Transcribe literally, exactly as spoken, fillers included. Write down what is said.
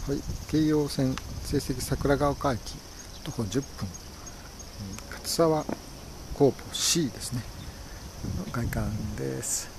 はい、京葉線成績桜ヶ丘駅徒歩じゅっぷん、勝沢コーポ C ですねの外観です。